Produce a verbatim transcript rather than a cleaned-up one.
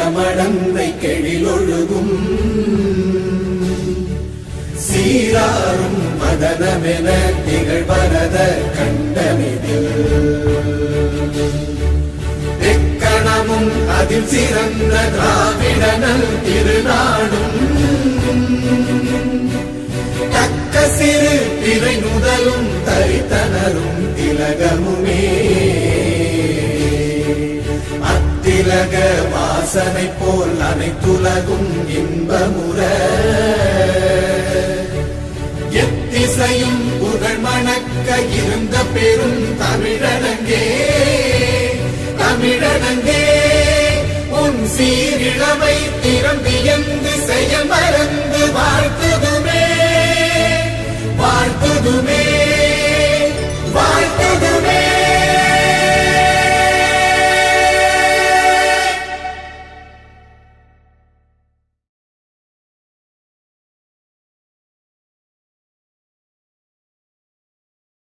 மடந்தை கெழிலொழுகும் சீராரும் மதனமென திகழ்வரத கண்டமிதில் எக்கணமும் அதில் சிறந்த திராவிடனல் திருநாடும் தக்க சிறு திரை நுதலும் தரித்தனரும் திலகமுமே அத்திலக வாசனை போல் அனைத்துலகும் இன்பமுற எத்திசையும் புகழ் மணக்க இருந்த பெரும் தமிழனங்கே தமிழனங்கே உன் சீரிழமை